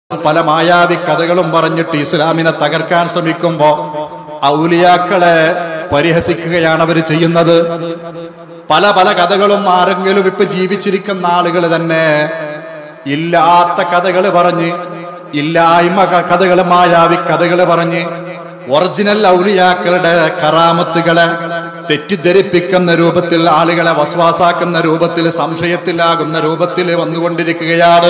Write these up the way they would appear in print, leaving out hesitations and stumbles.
പല മായാവി കഥകളും പറഞ്ഞിട്ട് ഇസ്ലാമിനെ തകർക്കാൻ ശ്രമിക്കുമ്പോ ഔലിയാക്കളെ പരിഹസിക്കുകയാണ് അവർ ചെയ്യുന്നത്. പല പല കഥകളും ആരെങ്കിലും ഇപ്പൊ ജീവിച്ചിരിക്കുന്ന ആളുകൾ തന്നെ ഇല്ലാത്ത കഥകൾ പറഞ്ഞ്, ഇല്ലായ്മ കഥകൾ, മായാവി കഥകൾ പറഞ്ഞ് ഒറിജിനൽ ഔലിയാക്കളുടെ കറാമത്തുകളെ തെറ്റിദ്ധരിപ്പിക്കുന്ന രൂപത്തിൽ, ആളുകളെ വസ്വാസാക്കുന്ന രൂപത്തിൽ, സംശയത്തിലാകുന്ന രൂപത്തിൽ വന്നുകൊണ്ടിരിക്കുകയാണ്.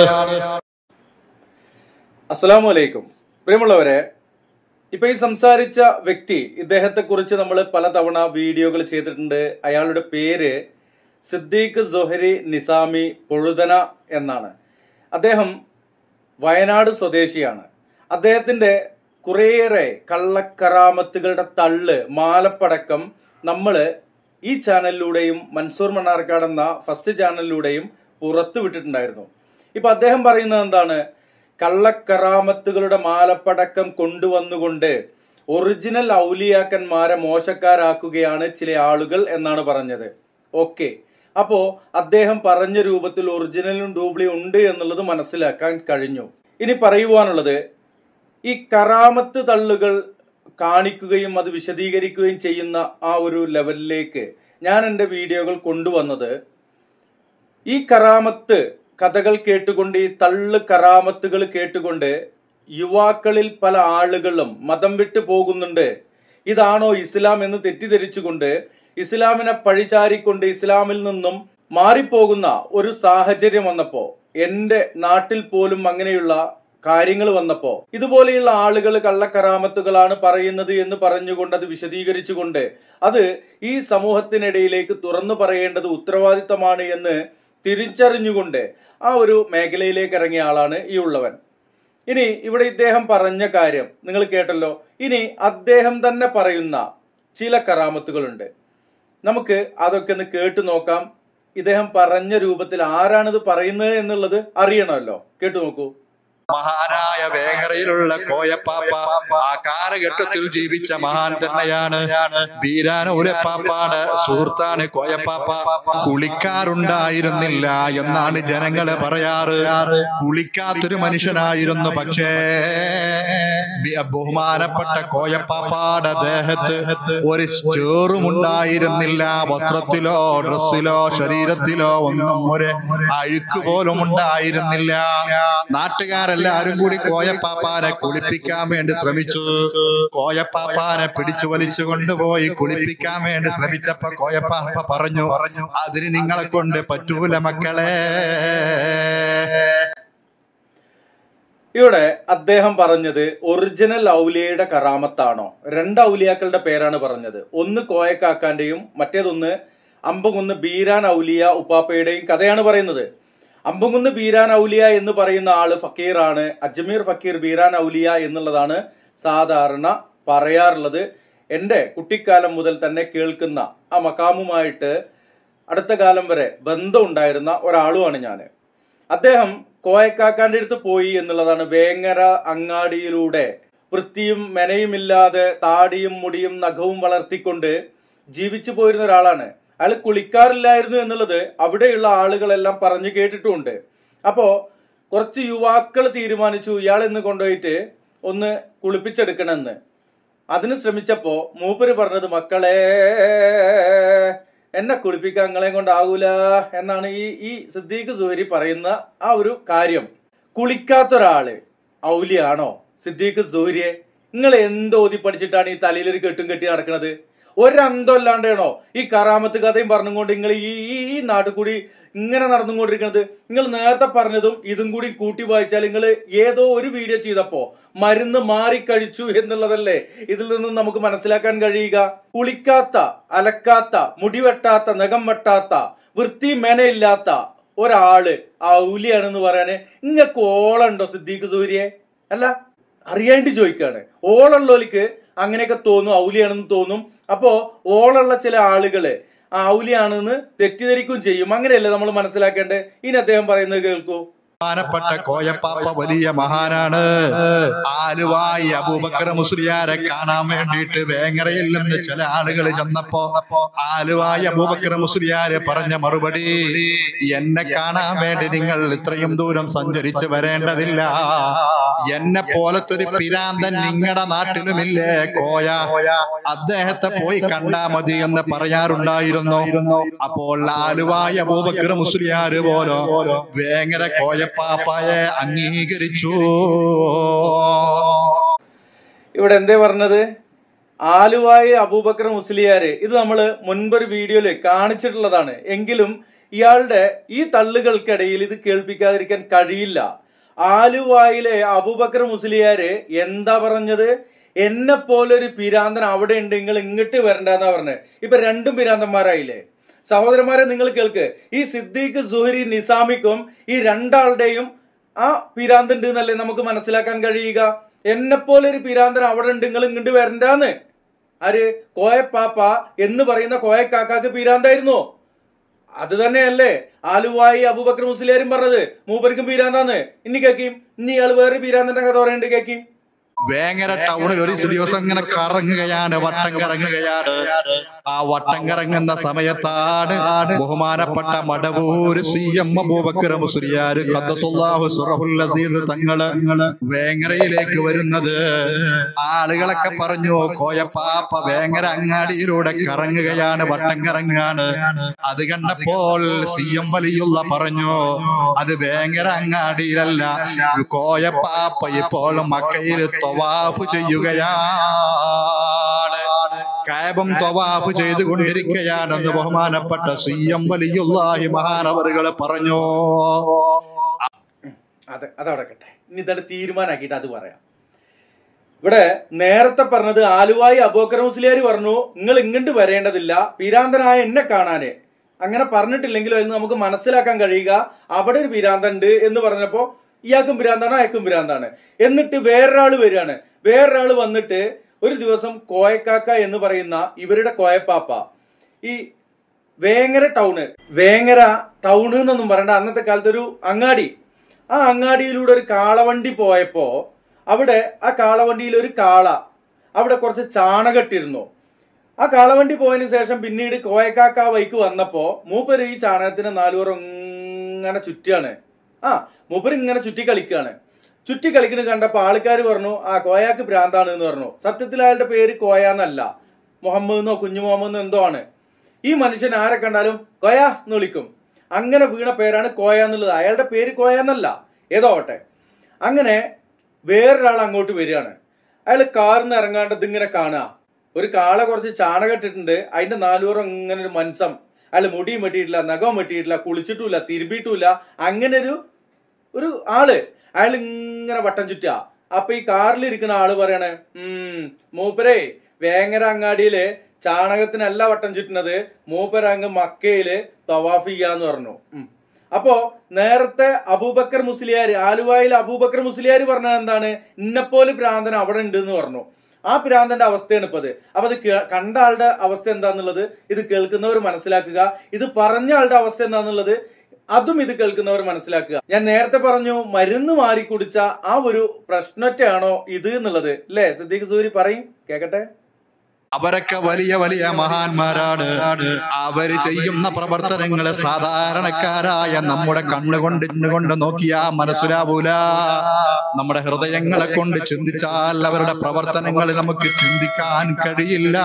അസ്സലാമു അലൈക്കും. പ്രിയമുള്ളവരെ, ഇപ്പൊ ഈ സംസാരിച്ച വ്യക്തി, ഇദ്ദേഹത്തെ കുറിച്ച് നമ്മൾ പലതവണ വീഡിയോകൾ ചെയ്തിട്ടുണ്ട്. അയാളുടെ പേര് സിദ്ദീഖ് സൊഹരി നിസാമി പൊഴുതന എന്നാണ്. അദ്ദേഹം വയനാട് സ്വദേശിയാണ്. അദ്ദേഹത്തിന്റെ കുറേയേറെ കള്ളക്കറാമത്തുകളുടെ തള്ള്, മാലപ്പടക്കം നമ്മൾ ഈ ചാനലിലൂടെയും മൻസൂർ മണ്ണാർക്കാട് എന്ന ഫസ്റ്റ് ചാനലിലൂടെയും പുറത്തു വിട്ടിട്ടുണ്ടായിരുന്നു. ഇപ്പൊ അദ്ദേഹം പറയുന്നത് എന്താണ്? കള്ളക്കറാമത്തുകളുടെ മാലപ്പടക്കം കൊണ്ടുവന്നുകൊണ്ട് ഒറിജിനൽ ഔലിയാക്കന്മാരെ മോശക്കാരാക്കുകയാണ് ചില ആളുകൾ എന്നാണ് പറഞ്ഞത്. ഓക്കെ, അപ്പോ അദ്ദേഹം പറഞ്ഞ രൂപത്തിൽ ഒറിജിനലും ഡ്യൂപ്ലിയും ഉണ്ട് എന്നുള്ളത് മനസ്സിലാക്കാൻ കഴിഞ്ഞു. ഇനി പറയുവാനുള്ളത്, ഈ കറാമത്ത് തള്ളുകൾ കാണിക്കുകയും അത് വിശദീകരിക്കുകയും ചെയ്യുന്ന ആ ഒരു ലെവലിലേക്ക് ഞാൻ എൻ്റെ വീഡിയോകൾ കൊണ്ടുവന്നത്, ഈ കറാമത്ത് കഥകൾ കേട്ടുകൊണ്ട്, ഈ തള്ളു കറാമത്തുകൾ കേട്ടുകൊണ്ട് യുവാക്കളിൽ പല ആളുകളും മതം വിട്ടു പോകുന്നുണ്ട്. ഇതാണോ ഇസ്ലാം എന്ന് തെറ്റിദ്ധരിച്ചുകൊണ്ട് ഇസ്ലാമിനെ പഴിചാരിക്കൊണ്ട് ഇസ്ലാമിൽ നിന്നും മാറിപ്പോകുന്ന ഒരു സാഹചര്യം വന്നപ്പോ, എന്റെ നാട്ടിൽ പോലും അങ്ങനെയുള്ള കാര്യങ്ങൾ വന്നപ്പോ, ഇതുപോലെയുള്ള ആളുകൾ കള്ളക്കറാമത്തുകളാണ് പറയുന്നത് എന്ന് പറഞ്ഞുകൊണ്ട് അത് വിശദീകരിച്ചുകൊണ്ട് അത് ഈ സമൂഹത്തിനിടയിലേക്ക് തുറന്നു പറയേണ്ടത് ഉത്തരവാദിത്തമാണ് എന്ന് തിരിച്ചറിഞ്ഞുകൊണ്ട് ആ ഒരു മേഖലയിലേക്ക് ഇറങ്ങിയ ആളാണ് ഈ ഉള്ളവൻ. ഇനി ഇവിടെ ഇദ്ദേഹം പറഞ്ഞ കാര്യം നിങ്ങൾ കേട്ടല്ലോ. ഇനി അദ്ദേഹം തന്നെ പറയുന്ന ചില കറാമത്തുകളുണ്ട്. നമുക്ക് അതൊക്കെ ഒന്ന് കേട്ടു നോക്കാം. ഇദ്ദേഹം പറഞ്ഞ രൂപത്തിൽ ആരാണിത് പറയുന്നത് എന്നുള്ളത് അറിയണമല്ലോ. കേട്ടു നോക്കൂ. മഹാനായ വേങ്ങരയിലുള്ള കോയപ്പാപ്പ ആ കാലഘട്ടത്തിൽ ജീവിച്ച മഹാൻ തന്നെയാണ്. ബീരാനൂരപ്പാപ്പാട് സുഹൃത്താണ് കോയപ്പാപ്പ. കുളിക്കാറുണ്ടായിരുന്നില്ല എന്നാണ് ജനങ്ങള് പറയാറ്. കുളിക്കാത്തൊരു മനുഷ്യനായിരുന്നു. പക്ഷേ ബഹുമാനപ്പെട്ട കോയപ്പാപ്പാടെ ദേഹത്ത് ഒരു ചേറുമുണ്ടായിരുന്നില്ല. വസ്ത്രത്തിലോ ഡ്രസ്സിലോ ശരീരത്തിലോ ഒന്നും ഒരു അഴുക്ക് പോലും ഉണ്ടായിരുന്നില്ല. നാട്ടുകാരെല്ലാരും കൂടി കോയപ്പാപ്പാനെ കുളിപ്പിക്കാൻ വേണ്ടി ശ്രമിച്ചു. കോയപ്പാപ്പാനെ പിടിച്ചു വലിച്ചു കൊണ്ടുപോയി കുളിപ്പിക്കാൻ വേണ്ടി ശ്രമിച്ചപ്പോ കോയപ്പാപ്പ പറഞ്ഞു, അതിന് നിങ്ങളെ കൊണ്ട് പറ്റൂല മക്കളെ. ഇവിടെ അദ്ദേഹം പറഞ്ഞത് ഒറിജിനൽ ഔലിയയുടെ കറാമത്താണോ? രണ്ട് ഔലിയാക്കളുടെ പേരാണ് പറഞ്ഞത്. ഒന്ന് കോയക്കാക്കാന്റെയും മറ്റേതൊന്ന് അമ്പകുന്ന് ബീരാൻ ഔലിയ ഉപ്പാപ്പയുടെയും കഥയാണ് പറയുന്നത്. അമ്പകുന്ന് ബീരാൻ ഔലിയ എന്ന് പറയുന്ന ആള് ഫക്കീറാണ്. അജ്മീർ ഫക്കീർ ബീരാൻ ഔലിയ എന്നുള്ളതാണ് സാധാരണ പറയാറുള്ളത്. എൻ്റെ കുട്ടിക്കാലം മുതൽ തന്നെ കേൾക്കുന്ന ആ മക്കാമുമായിട്ട് അടുത്ത കാലം വരെ ബന്ധമുണ്ടായിരുന്ന ഒരാളുമാണ് ഞാൻ. അദ്ദേഹം കോയക്കാക്കാന്റെ അടുത്ത് പോയി എന്നുള്ളതാണ്. വേങ്ങര അങ്ങാടിയിലൂടെ വൃത്തിയും മെനയുമില്ലാതെ താടിയും മുടിയും നഖവും വളർത്തിക്കൊണ്ട് ജീവിച്ചു പോയിരുന്ന ഒരാളാണ്. അയാൾ കുളിക്കാറില്ലായിരുന്നു എന്നുള്ളത് അവിടെയുള്ള ആളുകളെല്ലാം പറഞ്ഞു കേട്ടിട്ടുമുണ്ട്. അപ്പോ കുറച്ച് യുവാക്കൾ തീരുമാനിച്ചു ഇയാൾ ഇന്ന് കൊണ്ടുപോയിട്ട് ഒന്ന് കുളിപ്പിച്ചെടുക്കണമെന്ന്. അതിന് ശ്രമിച്ചപ്പോ മൂപ്പര് പറഞ്ഞത്, മക്കളെ എന്നെ കുളിപ്പിക്കാൻ നിങ്ങളെ കൊണ്ടാകൂല എന്നാണ് ഈ സിദ്ദീഖ് സൊഹരി പറയുന്ന ആ ഒരു കാര്യം. കുളിക്കാത്തൊരാള് ഔലിയാണോ സിദ്ദീഖ് സൊഹരിയെ? നിങ്ങൾ എന്തോതി പഠിച്ചിട്ടാണ് ഈ തലയിലൊരു കെട്ടും കെട്ടി നടക്കുന്നത്? ഒരന്തമില്ലാണ്ടാണോ ഈ കറാമത്ത് കഥയും പറഞ്ഞുകൊണ്ട് നിങ്ങൾ ഈ നാട്ടിൽ കൂടി ഇങ്ങനെ നടന്നുകൊണ്ടിരിക്കുന്നത്? നിങ്ങൾ നേരത്തെ പറഞ്ഞതും ഇതും കൂടി കൂട്ടി വായിച്ചാൽ നിങ്ങൾ ഏതോ ഒരു വീഡിയോ ചെയ്തപ്പോ മരുന്ന് മാറിക്കഴിച്ചു എന്നുള്ളതല്ലേ ഇതിൽ നിന്നും നമുക്ക് മനസ്സിലാക്കാൻ കഴിയുക. കുളിക്കാത്ത, അലക്കാത്ത, മുടിവെട്ടാത്ത, നഖം വെട്ടാത്ത, വൃത്തി മെനയില്ലാത്ത ഒരാള് ഔലിയാണെന്ന് പറയാന് നിങ്ങൾക്ക് ഓളുണ്ടോ സിദ്ദീഖ് സൂര്യയെ? അല്ല, അറിയാണ്ട് ചോദിക്കാണ്. ഓളുള്ളവർക്ക് അങ്ങനെയൊക്കെ തോന്നും, ഔലിയാണെന്ന് തോന്നും. അപ്പോ ഓളുള്ള ചില ആളുകള് ഔലിയാണെന്ന് തെറ്റിദ്ധരിക്കുകയും ചെയ്യും. അങ്ങനെയല്ലേ നമ്മൾ മനസ്സിലാക്കേണ്ടത്? ഇനി അദ്ദേഹം പറയുന്നത് കേൾക്കൂ. ബഹുമാനപ്പെട്ട കോയപ്പാപ്പ വലിയ മഹാനാണ്. ആലുവായി അബൂബക്കർ മുസ്ലിയാരെ കാണാൻ വേണ്ടിയിട്ട് വേങ്ങരയിൽ നിന്ന് ചില ആളുകൾ ചെന്നപ്പോ ആലുവായി അബൂബക്കർ മുസ്ലിയാര് പറഞ്ഞ മറുപടി, എന്നെ കാണാൻ വേണ്ടി നിങ്ങൾ ഇത്രയും ദൂരം സഞ്ചരിച്ചു വരേണ്ടതില്ല. എന്നെ പോലത്തെ ഒരു പിരാന്തൻ നിങ്ങളുടെ നാട്ടിലുമില്ലേ കോയ, അദ്ദേഹത്തെ പോയി കണ്ടാ മതി എന്ന് പറയാറുണ്ടായിരുന്നു. അപ്പോൾ ആലുവായ അബൂബക്കർ മുസ്ലിയാര് പോലോ വേങ്ങര കോയപ്പാപ്പായെ അംഗീകരിച്ചു. ഇവിടെ എന്തേ പറഞ്ഞത്? ആലുവായ അബൂബക്കർ മുസ്ലിയാര്. ഇത് നമ്മൾ മുൻപൊരു വീഡിയോയില് കാണിച്ചിട്ടുള്ളതാണ്. എങ്കിലും ഇയാളുടെ ഈ തള്ളുകൾക്കിടയിൽ ഇത് കേൾപ്പിക്കാതിരിക്കാൻ കഴിയില്ല. ആലുവായിലെ അബൂബക്കർ മുസ്ലിയാര് എന്താ പറഞ്ഞത്? എന്നെ പോലൊരു പിരാന്തൻ അവിടെ ഉണ്ട്, നിങ്ങൾ ഇങ്ങോട്ട് വരണ്ടെന്നാ പറഞ്ഞത്. ഇപ്പൊ രണ്ടും പിരാന്തന്മാരായില്ലേ? സഹോദരന്മാരെ, നിങ്ങൾ കേൾക്ക്. ഈ സിദ്ദീഖ് സുഹരി നിസാമിക്കും ഈ രണ്ടാളുടെയും ആ പിരാന്തൻ ഉണ്ട് എന്നല്ലേ നമുക്ക് മനസ്സിലാക്കാൻ കഴിയുക? എന്നെ പോലൊരു പിരാന്തൻ അവിടെ ഉണ്ട്, നിങ്ങൾ ഇങ്ങോട്ട് വരണ്ടാന്ന്. ആര്? കോയപ്പാപ്പ എന്ന് പറയുന്ന കോയക്കാക്കാക്ക് പിരാന്തായിരുന്നു. അത് തന്നെയല്ലേ ആലുവായി അബൂബക്കർ മുസ്ലിയാരും പറഞ്ഞത്, മൂപ്പർക്കും പിരാന്താന്ന്. ഇനി കേക്കും, ഇനി ഇയാൾ വേറെ പിരാന്തന്റെ കഥ പറയുന്നുണ്ട്, കേക്കും. വേങ്ങര ടൗണിൽ ഒരു ദിവസം ഇങ്ങനെ കറങ്ങുകയാണ്, വട്ടം കറങ്ങുകയാണ്. ആ വട്ടം കറങ്ങുന്ന സമയത്താണ് ബഹുമാനപ്പെട്ട മടവൂർ CM അബൂബക്കർ മുസ്ലിയാർ ഖദ്ദസുല്ലാഹു സിറഹുൽ അസീസ് തങ്ങള് വേങ്ങരയിലേക്ക് വരുന്നത്. ആളുകളൊക്കെ പറഞ്ഞു, കോയപ്പാപ്പ വേങ്ങര അങ്ങാടിയിലൂടെ കറങ്ങുകയാണ്, വട്ടം കറങ്ങുകയാണ്. അത് കണ്ടപ്പോൾ CM വലിയുള്ള പറഞ്ഞു, അത് വേങ്ങര അങ്ങാടിയിലല്ല, കോയപ്പാപ്പ ഇപ്പോൾ മക്കയിൽ തവാഫ് ചെയ്യുകയാണ്, കഅബം തവാഫ് ചെയ്തുകൊണ്ടിരിക്കുകയാണെന്ന് ബഹുമാനപ്പെട്ട CM വലിയുള്ളാഹി മഹാനവറുകൾ പറഞ്ഞു. അതവിടെ കേട്ടെ, ഇനി ഇതോടെ തീരുമാനാക്കിയിട്ട് അത് പറയാം. ഇവിടെ നേരത്തെ പറഞ്ഞത് ആലുവായി അബൂബക്കർ മുസ്ലിയാർ പറഞ്ഞു, നിങ്ങൾ ഇങ്ങോട്ട് വരേണ്ടതില്ല, പിരാന്തനായ എന്നെ കാണാന്. അങ്ങനെ പറഞ്ഞിട്ടില്ലെങ്കിലും അതിന് നമുക്ക് മനസ്സിലാക്കാൻ കഴിയുക അവിടെ ഒരു പിരാന്തണ്ട് എന്ന് പറഞ്ഞപ്പോ ഇയാൾക്കും പിരാന്താണ്, അയക്കും പിരാന്താണ്. എന്നിട്ട് വേറൊരാള് വരികയാണ്. വേറൊരാള് വന്നിട്ട് ഒരു ദിവസം കോയക്കാക്ക എന്ന് പറയുന്ന ഇവരുടെ കോയപ്പാപ്പ ഈ വേങ്ങര ടൗണ് എന്നൊന്നും പറയണ്ട, അന്നത്തെ കാലത്ത് ഒരു അങ്ങാടി, ആ അങ്ങാടിയിലൂടെ ഒരു കാളവണ്ടി പോയപ്പോ അവിടെ ആ കാളവണ്ടിയിൽ ഒരു കാള അവിടെ കുറച്ച് ചാണകട്ടിരുന്നു. ആ കാളവണ്ടി പോയതിനു ശേഷം പിന്നീട് കോയക്കാക്ക വൈക്ക് വന്നപ്പോ മൂപ്പര് ഈ ചാണകത്തിന് നാലുപുറം ഇങ്ങനെ ചുറ്റിയാണ്. മൂപ്പര് ഇങ്ങനെ ചുറ്റി കളിക്കുന്നത് കണ്ടപ്പോ ആൾക്കാർ പറഞ്ഞു, ആ കോയാക്ക് ഭ്രാന്താണ് എന്ന് പറഞ്ഞു. സത്യത്തിൽ അയാളുടെ പേര് കോയാന്നല്ല, മുഹമ്മദെന്നോ കുഞ്ഞു മുഹമ്മദെന്നോ എന്തോ ആണ്. ഈ മനുഷ്യൻ ആരെ കണ്ടാലും കോയ എന്ന് വിളിക്കും. അങ്ങനെ വീണ പേരാണ് കോയ എന്നുള്ളത്. അയാളുടെ പേര് കോയാന്നല്ല, ഏതോ ആവട്ടെ. അങ്ങനെ വേറൊരാൾ അങ്ങോട്ട് വരികയാണ്. അയാൾ കാറിന്ന് ഇറങ്ങാണ്ടത് ഇങ്ങനെ കാണുക, ഒരു കാള കുറച്ച് ചാണകം ഇട്ടിട്ടുണ്ട്, അതിന്റെ നാലുപുറം ഇങ്ങനെ ഒരു മൻസം. അയാൾ മുടിയും വെട്ടിയിട്ടില്ല, നഖവും വെട്ടിയിട്ടില്ല, കുളിച്ചിട്ടുമില്ല, തിരുമ്പിയിട്ടുമില്ല. അങ്ങനെ ഒരു ആള് അയാൾ ഇങ്ങനെ വട്ടം ചുറ്റുക. അപ്പൊ ഈ കാറിലിരിക്കുന്ന ആള് പറയണേ, മൂപ്പരേ വേങ്ങര അങ്ങാടിയില് ചാണകത്തിനല്ല വട്ടം ചുറ്റുന്നത്, മൂപ്പര അങ്ങ് മക്കയില് തവാഫ് ചെയ്യാന്ന് പറഞ്ഞു. അപ്പോ നേരത്തെ അബൂബക്കർ മുസ്ലിയാർ, ആലുവായിൽ അബൂബക്കർ മുസ്ലിയാർ പറഞ്ഞത് എന്താണ്? ഇന്നെപ്പോലെ ഭ്രാന്തൻ അവിടെ ഉണ്ട് എന്ന് പറഞ്ഞു. ആ ഭ്രാന്തന്റെ അവസ്ഥയാണ് ഇപ്പത്. അപ്പൊ അത് കണ്ട ആളുടെ അവസ്ഥ എന്താന്നുള്ളത് ഇത് കേൾക്കുന്നവർ മനസ്സിലാക്കുക. ഇത് പറഞ്ഞ ആളുടെ അവസ്ഥ എന്താന്നുള്ളത് അതും ഇത് കേൾക്കുന്നവർ മനസ്സിലാക്കുക. ഞാൻ നേരത്തെ പറഞ്ഞു, മരുന്ന് മാറി കുടിച്ച ആ ഒരു പ്രശ്നത്തെയാണോ ഇത് എന്നുള്ളത്, അല്ലേ സിദ്ദീഖ് സൂരി? പറയും, കേക്കട്ടെ. അവരൊക്കെ വലിയ വലിയ മഹാന്മാരാണ്. അവര് ചെയ്യുന്ന പ്രവർത്തനങ്ങള് സാധാരണക്കാരായ നമ്മുടെ കണ്ണുകൊണ്ട് നോക്കിയാ മനസ്സിലാവൂല. നമ്മുടെ ഹൃദയങ്ങളെ കൊണ്ട് ചിന്തിച്ചാൽ അവരുടെ പ്രവർത്തനങ്ങൾ നമുക്ക് ചിന്തിക്കാൻ കഴിയില്ല.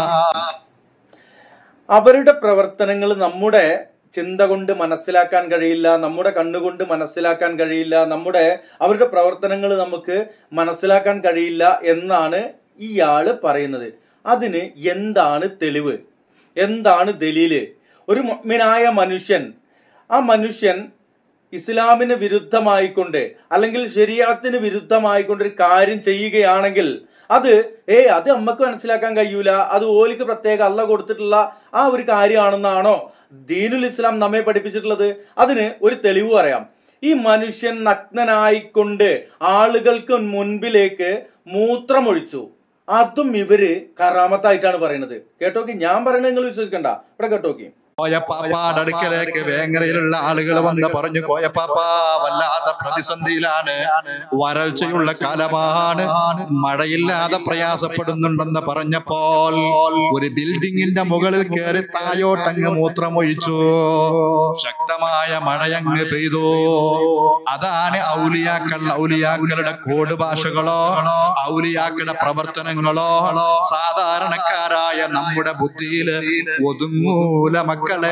അവരുടെ പ്രവർത്തനങ്ങൾ നമ്മുടെ ചിന്ത കൊണ്ട് മനസ്സിലാക്കാൻ കഴിയില്ല, നമ്മുടെ കണ്ണുകൊണ്ട് മനസ്സിലാക്കാൻ കഴിയില്ല, അവരുടെ പ്രവർത്തനങ്ങൾ നമുക്ക് മനസ്സിലാക്കാൻ കഴിയില്ല എന്നാണ് ഇയാള് പറയുന്നത്. അതിന് എന്താണ് തെളിവ്? എന്താണ് ദലീല്? ഒരു മുഅ്മിനായ മനുഷ്യൻ, ആ മനുഷ്യൻ ഇസ്ലാമിന് വിരുദ്ധമായിക്കൊണ്ട് അല്ലെങ്കിൽ ശരീഅത്തിന് വിരുദ്ധമായിക്കൊണ്ട് ഒരു കാര്യം ചെയ്യുകയാണെങ്കിൽ അത് നമുക്ക് മനസ്സിലാക്കാൻ കഴിയൂല, അത് ഓലിക്ക് പ്രത്യേക അള്ളാഹ് കൊടുത്തിട്ടുള്ള ആ ഒരു കാര്യമാണെന്നാണോ ദീനുൽ ഇസ്ലാം നമ്മെ പഠിപ്പിച്ചിട്ടുള്ളത്? അതിന് ഒരു തെളിവ് പറയാം. ഈ മനുഷ്യൻ നഗ്നനായിക്കൊണ്ട് ആളുകൾക്ക് മുൻപിലേക്ക് മൂത്രമൊഴിച്ചു, അതും ഇവര് കറാമത്തായിട്ടാണ് പറയുന്നത്. കേട്ടോക്കി, ഞാൻ പറയണത് നിങ്ങൾ വിശ്വസിക്കണ്ട, ഇവിടെ കേട്ടോക്കി. കോയപ്പാപ്പാടെ അടുക്കലേക്ക് വേങ്ങരയിലുള്ള ആളുകൾ വന്ന് പറഞ്ഞു, കോയപ്പാപ്പ വല്ലാതെ പ്രതിസന്ധിയിലാണ്, വരൾച്ചയുള്ള കാലമാണ്, മഴയില്ലാതെ പ്രയാസപ്പെടുന്നുണ്ടെന്ന് പറഞ്ഞപ്പോൾ ഒരു ബിൽഡിങ്ങിന്റെ മുകളിൽ കയറി തായോട്ടങ്ങ് മൂത്രമൊഴിച്ചു. ശക്തമായ മഴയങ്ങ് പെയ്തു. അതാണ് ഔലിയാക്കളുടെ കോഡ് ഭാഷകളോ ഔലിയാക്കളുടെ പ്രവർത്തനങ്ങളോ സാധാരണക്കാരായ നമ്മുടെ ബുദ്ധിയിൽ ഒതുങ്ങൂല മക്കളെ,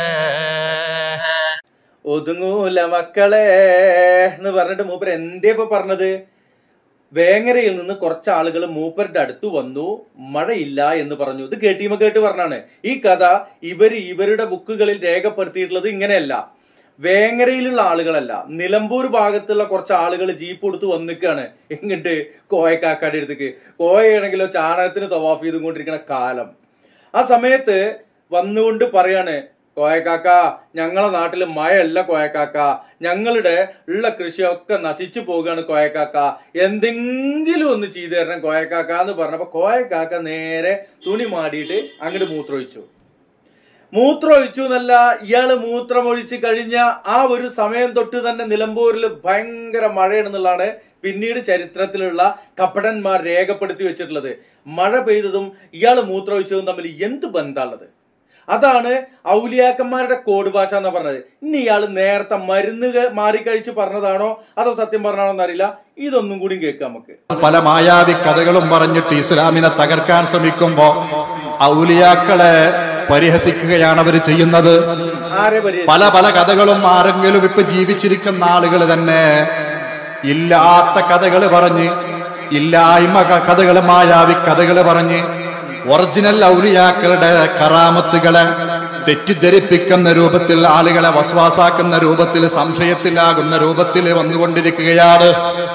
ഒതുങ്ങൂല മക്കളെ എന്ന് പറഞ്ഞിട്ട് മൂപ്പർ എന്തേ ഇപ്പൊ പറഞ്ഞത്? വേങ്ങരയിൽ നിന്ന് കുറച്ച് ആളുകൾ മൂപ്പരുടെ അടുത്ത് വന്നു, മഴയില്ല എന്ന് പറഞ്ഞു. ഇത് കേട്ട് പറഞ്ഞാണ്. ഈ കഥ ഇവരുടെ ബുക്കുകളിൽ രേഖപ്പെടുത്തിയിട്ടുള്ളത് ഇങ്ങനെയല്ല. വേങ്ങരയിലുള്ള ആളുകളല്ല, നിലമ്പൂർ ഭാഗത്തുള്ള കുറച്ച് ആളുകൾ ജീപ്പ് കൊടുത്ത് വന്നിക്കാണ് എങ്ങിട്ട് കോയക്കാക്കാടെ അടുത്തേക്ക്. കോയയാണെങ്കിലോ ചാണകത്തിന് തവാഫ് ചെയ്തുകൊണ്ടിരിക്കുന്ന കാലം. ആ സമയത്ത് വന്നുകൊണ്ട് പറയാണ്, കോയക്കാക്ക ഞങ്ങളെ നാട്ടിൽ മഴയല്ല കോയക്കാക്ക, ഞങ്ങളുടെ ഉള്ള കൃഷിയൊക്കെ നശിച്ചു പോവുകയാണ് കോയക്കാക്ക, എന്തെങ്കിലും ഒന്ന് ചെയ്തു തരണം കോയക്കാക്ക എന്ന് പറഞ്ഞപ്പോ കോയക്കാക്ക നേരെ തുണി മാടിയിട്ട് അങ്ങോട്ട് മൂത്രമൊഴിച്ചു എന്നല്ല, ഇയാള് മൂത്രമൊഴിച്ച് കഴിഞ്ഞ ആ ഒരു സമയം തൊട്ട് തന്നെ നിലമ്പൂരിൽ ഭയങ്കര മഴയാണെന്നുള്ളതാണ് പിന്നീട് ചരിത്രത്തിലുള്ള കപടന്മാർ രേഖപ്പെടുത്തി വെച്ചിട്ടുള്ളത്. മഴ പെയ്തതും ഇയാള് മൂത്രമൊഴിച്ചതും തമ്മിൽ എന്ത് ബന്ധമുള്ളത്? അതാണ് ഔലിയാക്കന്മാരുടെ കോഡ് ഭാഷ എന്നാ പറഞ്ഞത്. ഇനി ഇയാള് നേരത്തെ മരുന്ന് മാറിക്കഴിച്ച് പറഞ്ഞതാണോ അതോ സത്യം പറഞ്ഞാണോ എന്നറിയില്ല. ഇതൊന്നും കൂടി കേൾക്കാം നമുക്ക്. പല മായാവി കഥകളും പറഞ്ഞിട്ട് ഇസ്ലാമിനെ തകർക്കാൻ ശ്രമിക്കുമ്പോ ഔലിയാക്കളെ പരിഹസിക്കുകയാണ് അവർ ചെയ്യുന്നത്. പല പല കഥകളും ആരെങ്കിലും ഇപ്പൊ ജീവിച്ചിരിക്കുന്ന ആളുകൾ തന്നെ ഇല്ലാത്ത കഥകൾ പറഞ്ഞ്, ഇല്ലായ്മ കഥകൾ, മായാവി കഥകൾ പറഞ്ഞ് ഒറിജിനൽ ഔലിയാക്കളുടെ കറാമത്തുകളെ തെറ്റിദ്ധരിപ്പിക്കുന്ന രൂപത്തിൽ, ആളുകളെ വസ്വാസാക്കുന്ന രൂപത്തിൽ, സംശയത്തിലാകുന്ന രൂപത്തിൽ വന്നുകൊണ്ടിരിക്കുകയാണ്.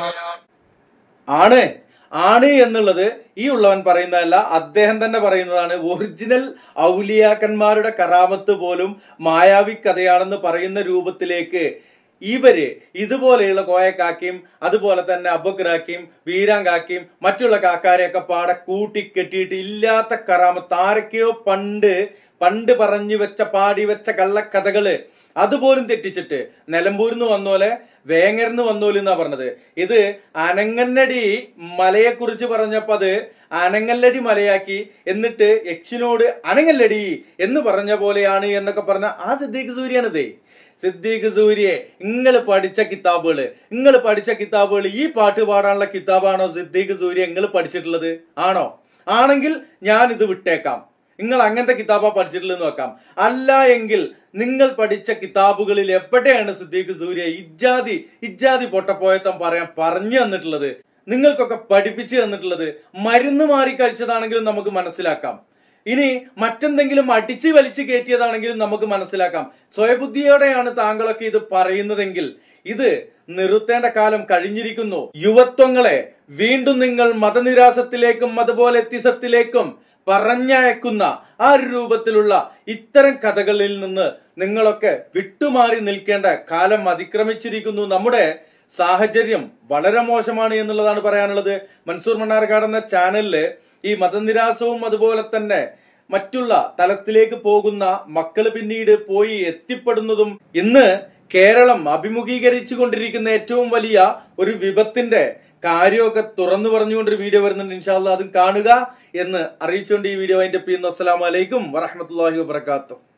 ആണ് എന്നുള്ളത് ഈ ഉള്ളവൻ പറയുന്നതല്ല, അദ്ദേഹം തന്നെ പറയുന്നതാണ്. ഒറിജിനൽ ഔലിയാക്കന്മാരുടെ കറാമത്ത് പോലും മായാവി കഥയാണെന്ന് പറയുന്ന രൂപത്തിലേക്ക് ഇവര് ഇതുപോലെയുള്ള കോയക്കാക്കിയും അതുപോലെ തന്നെ അബുക്കറാക്കിയും വീരാങ്കാക്കിയും മറ്റുള്ള കാക്കാരെയൊക്കെ പാടെ കൂട്ടിക്കെട്ടിയിട്ട് ഇല്ലാത്ത കറാമത്ത് ആരൊക്കെയോ പണ്ട് പറഞ്ഞു വെച്ച പാടി വെച്ച കള്ളക്കഥകള് അതുപോലും തെറ്റിച്ചിട്ട് നിലമ്പൂരിന്ന് വന്നോലെ വേങ്ങരന്ന് വന്നോലും എന്നാ പറഞ്ഞത്. ഇത് അനങ്ങന്നടി മലയെ കുറിച്ച് പറഞ്ഞപ്പോ അത് അനങ്ങല്ലടി മലയാക്കി, എന്നിട്ട് യക്ഷിനോട് അനങ്ങല്ലടി എന്ന് പറഞ്ഞ പോലെയാണ് എന്നൊക്കെ പറഞ്ഞ ആ സിദ്ദീഖ് സൂര്യാണിതേ. സിദ്ദീഖ് സൂര്യെ നിങ്ങൾ പഠിച്ച കിതാബുകൾ ഈ പാട്ട് പാടാനുള്ള കിതാബാണോ സിദ്ദീഖ് സൂര്യ നിങ്ങൾ പഠിച്ചിട്ടുള്ളത്? ആണെങ്കിൽ ഞാൻ ഇത് വിട്ടേക്കാം. നിങ്ങൾ അങ്ങനത്തെ കിതാബാ പഠിച്ചിട്ടുള്ളത് നോക്കാം. അല്ല എങ്കിൽ നിങ്ങൾ പഠിച്ച കിതാബുകളിൽ എവിടെയാണ് സിദ്ദീഖ് സൂര്യ ഇജ്ജാതി പൊട്ടപ്പോയത്തം പറഞ്ഞു തന്നിട്ടുള്ളത്? നിങ്ങൾക്കൊക്കെ പഠിപ്പിച്ചു തന്നിട്ടുള്ളത്? മരുന്ന് മാറി കഴിച്ചതാണെങ്കിലും നമുക്ക് മനസ്സിലാക്കാം. ഇനി മറ്റെന്തെങ്കിലും അടിച്ചു വലിച്ചു കയറ്റിയതാണെങ്കിലും നമുക്ക് മനസ്സിലാക്കാം. സ്വയബുദ്ധിയോടെയാണ് താങ്കളൊക്കെ ഇത് പറയുന്നതെങ്കിൽ ഇത് നിർത്തേണ്ട കാലം കഴിഞ്ഞിരിക്കുന്നു. യുവത്വങ്ങളെ വീണ്ടും നിങ്ങൾ മതനിരാസത്തിലേക്കും അതുപോലെ എത്തിസത്തിലേക്കും പറഞ്ഞയക്കുന്ന ആ രൂപത്തിലുള്ള ഇത്തരം കഥകളിൽ നിന്ന് നിങ്ങളൊക്കെ വിട്ടുമാറി നിൽക്കേണ്ട കാലം അതിക്രമിച്ചിരിക്കുന്നു. നമ്മുടെ സാഹചര്യം വളരെ മോശമാണ് എന്നുള്ളതാണ് പറയാനുള്ളത്. മൻസൂർ മണ്ണാർക്കാട് എന്ന ചാനലില് ഈ മതനിരാസവും അതുപോലെ തന്നെ മറ്റുള്ള തലത്തിലേക്ക് പോകുന്ന മക്കള് പിന്നീട് പോയി എത്തിപ്പെടുന്നതും ഇന്ന് കേരളം അഭിമുഖീകരിച്ചു കൊണ്ടിരിക്കുന്ന ഏറ്റവും വലിയ ഒരു വിപത്തിന്റെ കാര്യമൊക്കെ തുറന്നു പറഞ്ഞുകൊണ്ടൊരു വീഡിയോ വരുന്നുണ്ട്. ഇൻഷാ അല്ലാഹ് അതും കാണുക എന്ന് അറിയിച്ചുകൊണ്ട് ഈ വീഡിയോ അതിന്റെ ചെയ്യുന്നു. അസ്സലാമു അലൈക്കും വറഹ്മത്തുള്ളാഹി വബറകാതുഹു.